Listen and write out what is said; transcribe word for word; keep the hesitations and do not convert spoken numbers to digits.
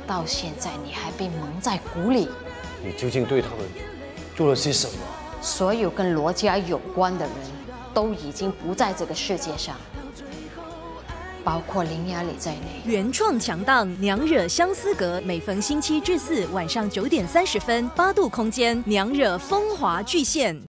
到现在你还被蒙在鼓里。 你究竟对他们做了些什么？ 所有跟罗家有关的人都已经不在这个世界上，包括林雅里在内。 原创强档《娘惹相思阁》，每逢星期至四晚上九点三十分，八度空间《娘惹风华巨献》。